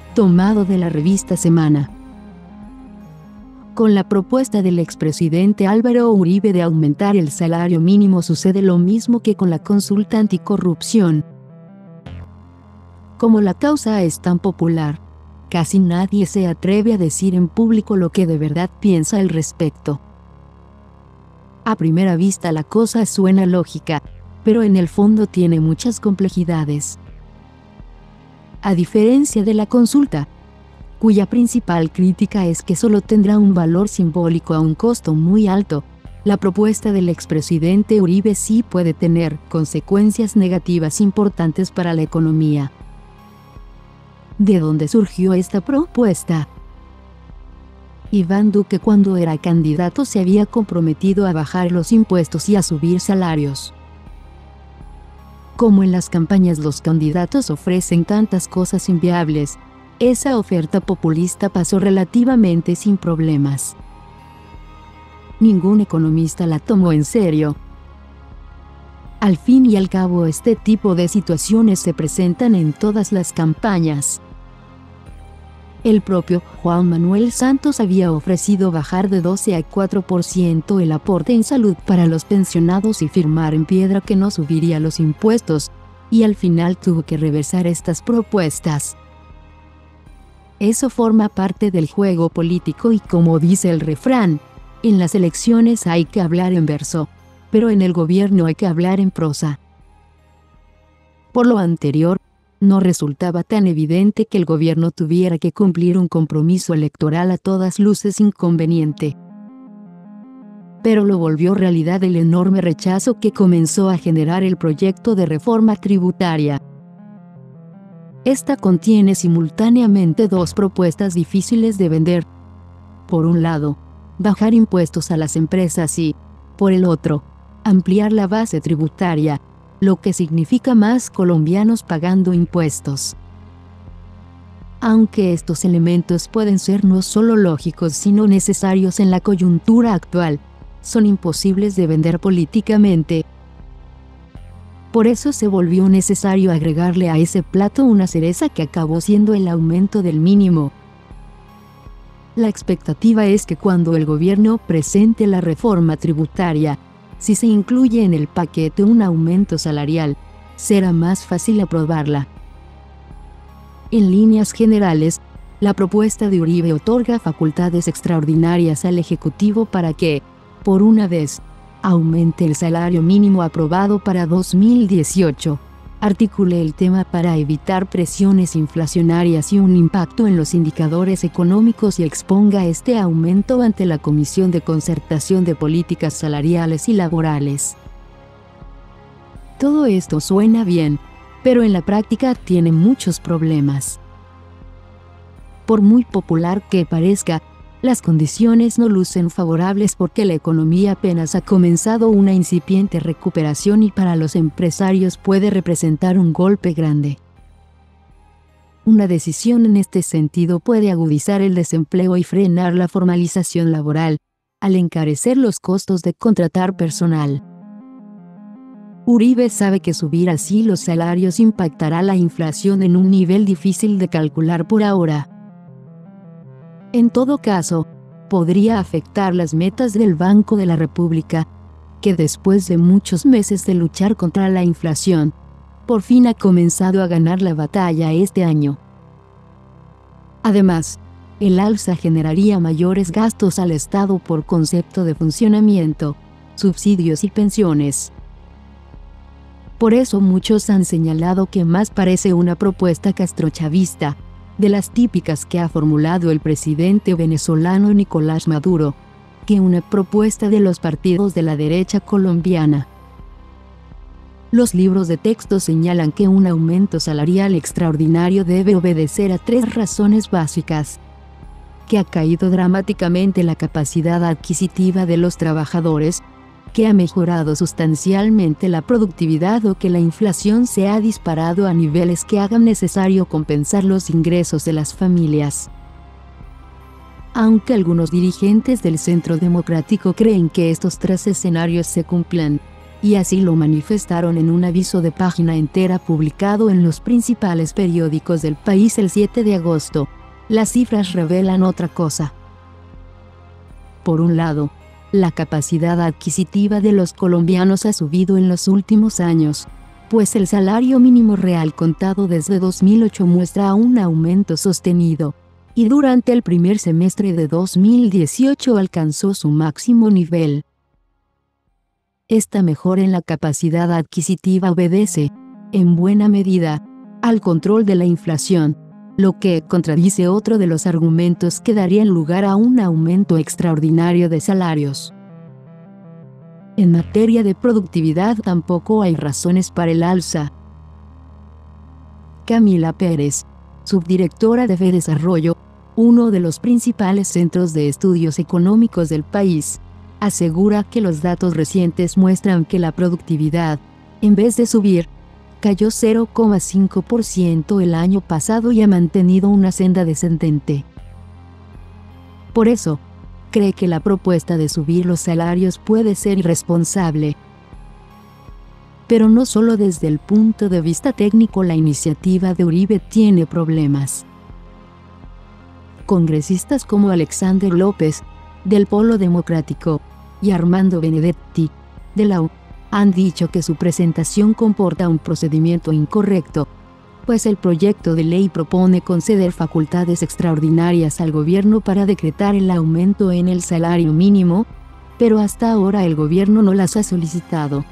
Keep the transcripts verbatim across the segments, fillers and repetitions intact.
tomado de la revista Semana. Con la propuesta del expresidente Álvaro Uribe de aumentar el salario mínimo sucede lo mismo que con la consulta anticorrupción. Como la causa es tan popular, casi nadie se atreve a decir en público lo que de verdad piensa al respecto. A primera vista la cosa suena lógica, pero en el fondo tiene muchas complejidades. A diferencia de la consulta, cuya principal crítica es que solo tendrá un valor simbólico a un costo muy alto, la propuesta del expresidente Uribe sí puede tener consecuencias negativas importantes para la economía. ¿De dónde surgió esta propuesta? Iván Duque, cuando era candidato, se había comprometido a bajar los impuestos y a subir salarios. Como en las campañas los candidatos ofrecen tantas cosas inviables, esa oferta populista pasó relativamente sin problemas. Ningún economista la tomó en serio. Al fin y al cabo, este tipo de situaciones se presentan en todas las campañas. El propio Juan Manuel Santos había ofrecido bajar de doce a cuatro por ciento el aporte en salud para los pensionados y firmar en piedra que no subiría los impuestos, y al final tuvo que reversar estas propuestas. Eso forma parte del juego político y, como dice el refrán, en las elecciones hay que hablar en verso, pero en el gobierno hay que hablar en prosa. Por lo anterior, no resultaba tan evidente que el gobierno tuviera que cumplir un compromiso electoral a todas luces inconveniente. Pero lo volvió realidad el enorme rechazo que comenzó a generar el proyecto de reforma tributaria. Esta contiene simultáneamente dos propuestas difíciles de vender. Por un lado, bajar impuestos a las empresas y, por el otro, ampliar la base tributaria, lo que significa más colombianos pagando impuestos. Aunque estos elementos pueden ser no solo lógicos sino necesarios en la coyuntura actual, son imposibles de vender políticamente. Por eso se volvió necesario agregarle a ese plato una cereza que acabó siendo el aumento del mínimo. La expectativa es que cuando el gobierno presente la reforma tributaria, si se incluye en el paquete un aumento salarial, será más fácil aprobarla. En líneas generales, la propuesta de Uribe otorga facultades extraordinarias al Ejecutivo para que, por una vez, aumente el salario mínimo aprobado para dos mil dieciocho, articule el tema para evitar presiones inflacionarias y un impacto en los indicadores económicos y exponga este aumento ante la Comisión de Concertación de Políticas Salariales y Laborales. Todo esto suena bien, pero en la práctica tiene muchos problemas. Por muy popular que parezca, las condiciones no lucen favorables porque la economía apenas ha comenzado una incipiente recuperación y para los empresarios puede representar un golpe grande. Una decisión en este sentido puede agudizar el desempleo y frenar la formalización laboral, al encarecer los costos de contratar personal. Uribe sabe que subir así los salarios impactará la inflación en un nivel difícil de calcular por ahora. En todo caso, podría afectar las metas del Banco de la República, que después de muchos meses de luchar contra la inflación, por fin ha comenzado a ganar la batalla este año. Además, el alza generaría mayores gastos al Estado por concepto de funcionamiento, subsidios y pensiones. Por eso muchos han señalado que más parece una propuesta castrochavista, de las típicas que ha formulado el presidente venezolano Nicolás Maduro, que una propuesta de los partidos de la derecha colombiana. Los libros de texto señalan que un aumento salarial extraordinario debe obedecer a tres razones básicas: que ha caído dramáticamente la capacidad adquisitiva de los trabajadores, que ha mejorado sustancialmente la productividad o que la inflación se ha disparado a niveles que hagan necesario compensar los ingresos de las familias. Aunque algunos dirigentes del Centro Democrático creen que estos tres escenarios se cumplan, y así lo manifestaron en un aviso de página entera publicado en los principales periódicos del país el siete de agosto. Las cifras revelan otra cosa. Por un lado, la capacidad adquisitiva de los colombianos ha subido en los últimos años, pues el salario mínimo real contado desde dos mil ocho muestra un aumento sostenido, y durante el primer semestre de dos mil dieciocho alcanzó su máximo nivel. Esta mejora en la capacidad adquisitiva obedece, en buena medida, al control de la inflación, lo que contradice otro de los argumentos que darían lugar a un aumento extraordinario de salarios. En materia de productividad tampoco hay razones para el alza. Camila Pérez, subdirectora de FEDesarrollo, uno de los principales centros de estudios económicos del país, asegura que los datos recientes muestran que la productividad, en vez de subir, cayó cero coma cinco por ciento el año pasado y ha mantenido una senda descendente. Por eso, cree que la propuesta de subir los salarios puede ser irresponsable. Pero no solo desde el punto de vista técnico la iniciativa de Uribe tiene problemas. Congresistas como Alexander López, del Polo Democrático, y Armando Benedetti, de la U, han dicho que su presentación comporta un procedimiento incorrecto, pues el proyecto de ley propone conceder facultades extraordinarias al gobierno para decretar el aumento en el salario mínimo, pero hasta ahora el gobierno no las ha solicitado.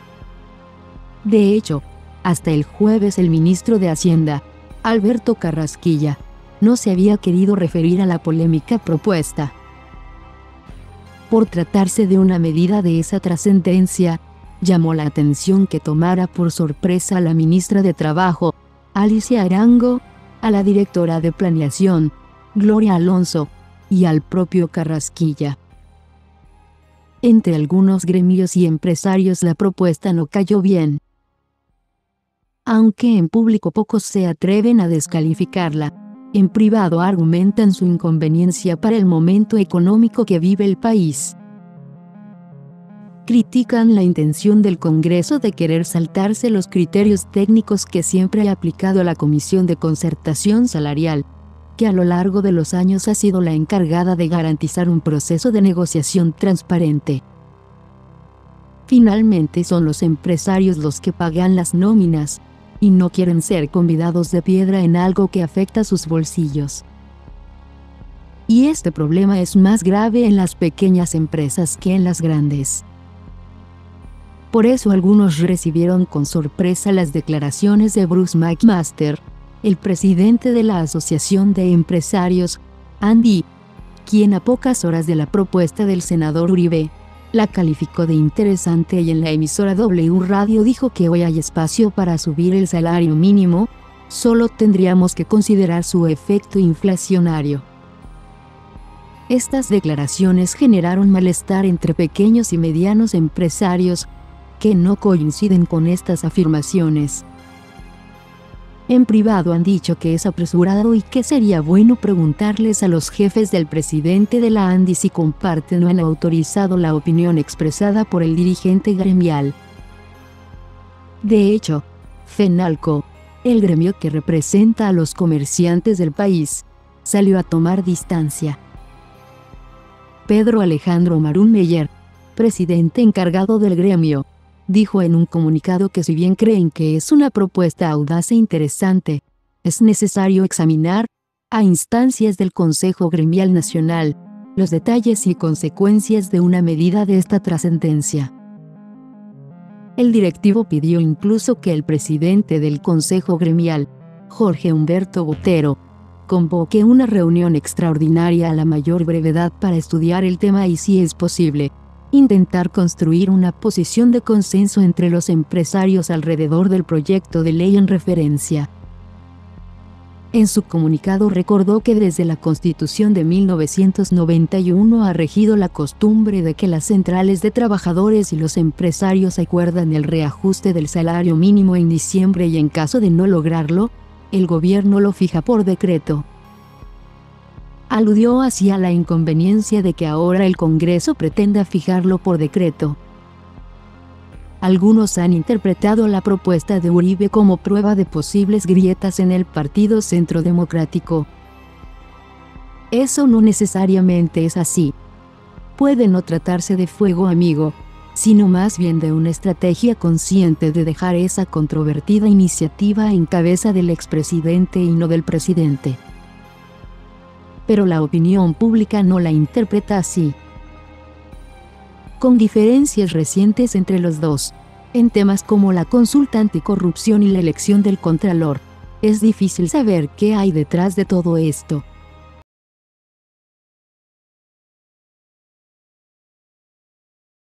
De hecho, hasta el jueves el ministro de Hacienda, Alberto Carrasquilla, no se había querido referir a la polémica propuesta. Por tratarse de una medida de esa trascendencia, llamó la atención que tomara por sorpresa a la ministra de Trabajo, Alicia Arango, a la directora de Planeación, Gloria Alonso, y al propio Carrasquilla. Entre algunos gremios y empresarios la propuesta no cayó bien. Aunque en público pocos se atreven a descalificarla, en privado argumentan su inconveniencia para el momento económico que vive el país. Critican la intención del Congreso de querer saltarse los criterios técnicos que siempre ha aplicado la Comisión de Concertación Salarial, que a lo largo de los años ha sido la encargada de garantizar un proceso de negociación transparente. Finalmente son los empresarios los que pagan las nóminas, y no quieren ser convidados de piedra en algo que afecta sus bolsillos. Y este problema es más grave en las pequeñas empresas que en las grandes. Por eso algunos recibieron con sorpresa las declaraciones de Bruce McMaster, el presidente de la Asociación de Empresarios, ANDI, quien a pocas horas de la propuesta del senador Uribe, la calificó de interesante y en la emisora W Radio dijo que hoy hay espacio para subir el salario mínimo, solo tendríamos que considerar su efecto inflacionario. Estas declaraciones generaron malestar entre pequeños y medianos empresarios, que no coinciden con estas afirmaciones. En privado han dicho que es apresurado y que sería bueno preguntarles a los jefes del presidente de la ANDI si comparten o han autorizado la opinión expresada por el dirigente gremial. De hecho, FENALCO, el gremio que representa a los comerciantes del país, salió a tomar distancia. Pedro Alejandro Marún Meyer, presidente encargado del gremio, dijo en un comunicado que si bien creen que es una propuesta audaz e interesante, es necesario examinar, a instancias del Consejo Gremial Nacional, los detalles y consecuencias de una medida de esta trascendencia. El directivo pidió incluso que el presidente del Consejo Gremial, Jorge Humberto Botero, convoque una reunión extraordinaria a la mayor brevedad para estudiar el tema y, si es posible, intentar construir una posición de consenso entre los empresarios alrededor del proyecto de ley en referencia. En su comunicado recordó que desde la Constitución de mil novecientos noventa y uno ha regido la costumbre de que las centrales de trabajadores y los empresarios acuerdan el reajuste del salario mínimo en diciembre y en caso de no lograrlo, el gobierno lo fija por decreto. Aludió así a la inconveniencia de que ahora el Congreso pretenda fijarlo por decreto. Algunos han interpretado la propuesta de Uribe como prueba de posibles grietas en el Partido Centro Democrático. Eso no necesariamente es así. Puede no tratarse de fuego amigo, sino más bien de una estrategia consciente de dejar esa controvertida iniciativa en cabeza del expresidente y no del presidente. Pero la opinión pública no la interpreta así. Con diferencias recientes entre los dos, en temas como la consulta anticorrupción y la elección del Contralor, es difícil saber qué hay detrás de todo esto.